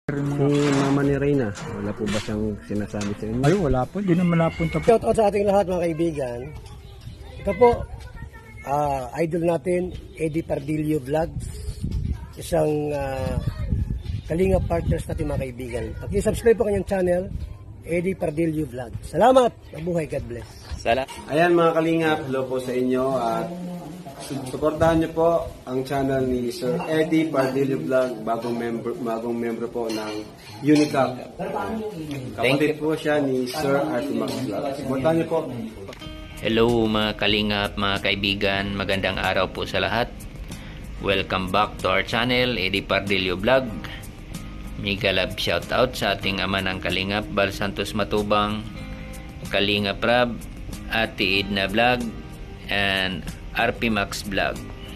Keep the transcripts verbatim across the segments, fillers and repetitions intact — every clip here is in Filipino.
Si mama ni Reyna, wala po ba siyang sinasabi sa inyo? Ay, wala po. Hindi naman napunta po. Shout out sa ating lahat mga kaibigan. Ito po, uh, idol natin, Eddie Pardillo Vlogs. Isang uh, kalinga partners natin mga kaibigan. Pag-subscribe po kanyang channel, Eddie Pardillo Vlogs. Salamat! Mabuhay, God bless. Salamat. Ayan mga kalingap, hello po sa inyo at suportahan niyo po ang channel ni Sir Eddie Pardillo Vlog, bagong member, bagong membro po ng Unicap. Kapatid po siya ni Sir Arthur Max Vlog. Suportahan niyo po. Hello mga kalingap, mga kaibigan, magandang araw po sa lahat. Welcome back to our channel, Eddie Pardillo Vlog. Mega love shout out sa ating ama ng kalingap, Bal Santos Matubang, Kalingap Rab, Ate Edna Vlog, and R P Max Vlog.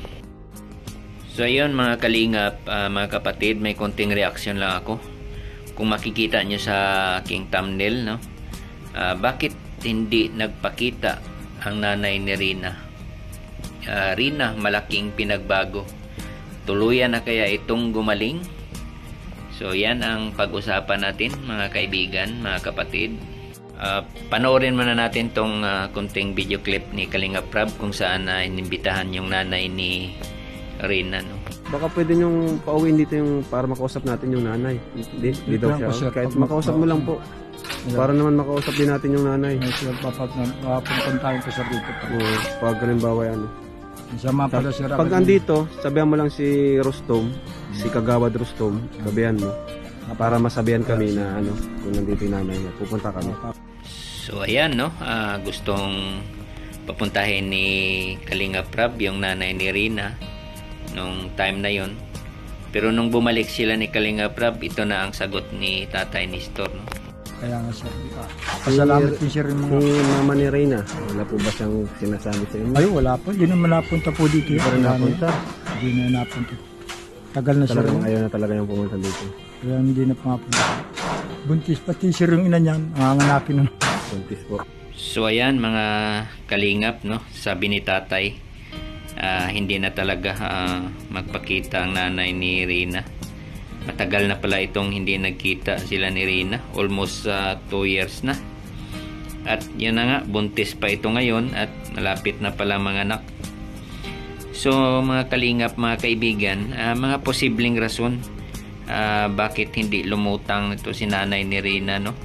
So ayun mga kalingap, uh, mga kapatid, may konting reaction lang ako. Kung makikita nyo sa aking thumbnail, no? Uh, bakit hindi nagpakita ang nanay ni Rina? Uh, Rina, malaking pinagbago. Tuluyan na kaya itong gumaling? So yan ang pag-usapan natin mga kaibigan, mga kapatid. Uh, panoorin muna natin tong uh, kunting video clip ni Kalingap Rab kung saan uh, inimbitahan yung nanay ni Rina, no? Baka pwede niyong pauwiin dito yung para makausap natin yung nanay. Hindi, hindi daw siya. Kahit makausap mo lang po. Para naman makausap din natin yung nanay. Papuntahin ko sa rito pa. Oo, pag halimbawa ano. Sama pala si Rab. Pag andito, sabihan mo lang si Rustom, si Kagawad Rustom, sabihan mo. Para masabihan kami na ano, kung nandito yung nanay niya, pupunta kami. So ayan, no, uh, gustong papuntahin ni Kalingap Rab yung nanay ni Rina nung time na yon. Pero nung bumalik sila ni Kalingap Rab, ito na ang sagot ni Tatay Nestor, no? Kaya nga sir, pasalamat din siya rin mga... Si mama ni Reyna, wala po ba siyang sinasabi sa inyo? Ay, wala po. Hindi naman napunta po dito. Hindi pa rin napunta? Hindi na napunta. Tagal na siya. Talagang ayaw na talaga yung pumunta dito. Kaya hindi na pumapunta. Buntis pati siya yung ina niyan. Nanganganapin na. Buntis po. So ayan mga kalingap, no, sabi ni tatay, uh, hindi na talaga uh, magpakita ang nanay ni Rina. Matagal na pala itong hindi nagkita sila ni Rina, almost two uh, years na. At yun na nga, buntis pa ito ngayon at malapit na pala mga anak. So mga kalingap, mga kaibigan, uh, mga posibleng rason uh, bakit hindi lumutang ito si nanay ni Rina, no?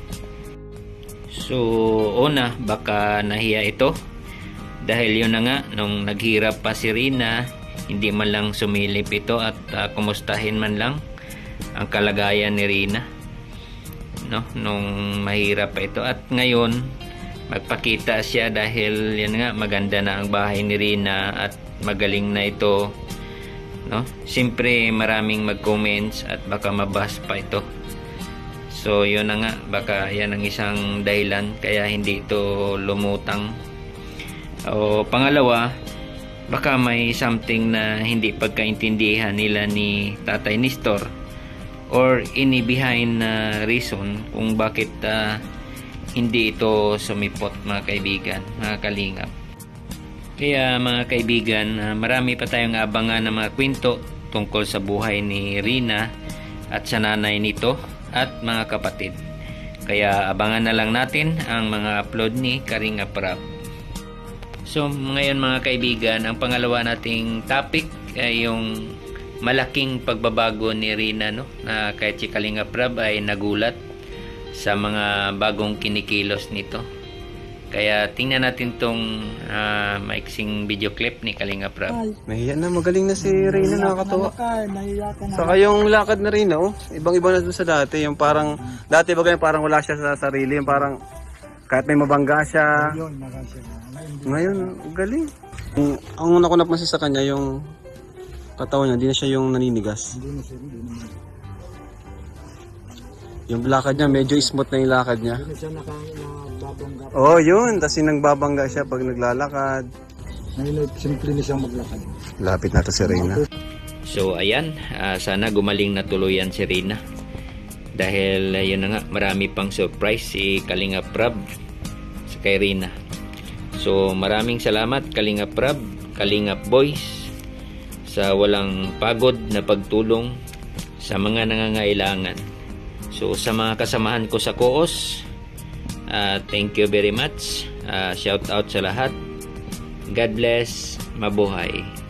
So una, baka nahiya ito dahil yun na nga, nung naghirap pa si Rina, hindi man lang sumilip ito at uh, kumustahin man lang ang kalagayan ni Rina, no, nung mahirap pa ito. At ngayon magpakita siya dahil yan nga, maganda na ang bahay ni Rina at magaling na ito, no. Siyempre maraming mag-comments at baka mabas pa ito. So yun na nga, baka yan ang isang dahilan kaya hindi ito lumutang. O pangalawa, baka may something na hindi pagkaintindihan nila ni Tatay Nestor or any behind na uh, reason kung bakit uh, hindi ito sumipot, mga kaibigan, mga kalingap. Kaya mga kaibigan, uh, marami pa tayong abangan ng mga kwento tungkol sa buhay ni Rina at sa nanay nito at mga kapatid. Kaya abangan na lang natin ang mga upload ni Kalingap Rab. So ngayon mga kaibigan, ang pangalawa nating topic ay yung malaking pagbabago ni Rina, no, na kahit si Kalingap Rab ay nagulat sa mga bagong kinikilos nito. Kaya tingnan natin tong uh, maiksing video clip ni Kalingap Rab. Nahiya na, magaling na si Reyna, nakakatawa. Nahiya ka na. Saka yung lakad na Reyna, oh, ibang-iba na dun sa dati. Yung parang, dati ba ganyan, parang wala siya sa sarili. Yung parang, kahit may mabangga siya. Ngayon, galing. Ang, ang una ko napansin sa kanya, yung katawan niya, hindi na siya yung naninigas. Hindi na siya, hindi naman. Yung lakad niya, medyo smooth na yung lakad niya. Hindi na siya nakababangga. Oo, oh, yun. Tapos yung nagbabangga siya pag naglalakad. Ngayon, simple na siyang maglakad. Lapit na to si Reyna. So ayan, uh, sana gumaling na tuluyan si Rina. Dahil uh, yun na nga, marami pang surprise si Kalingap Rab sa kay Rina. So maraming salamat Kalingap Rab, Kalingap Boys, sa walang pagod na pagtulong sa mga nangangailangan. So sa mga kasamahan ko sa Koos, uh, thank you very much. Uh, shout out sa lahat. God bless. Mabuhay.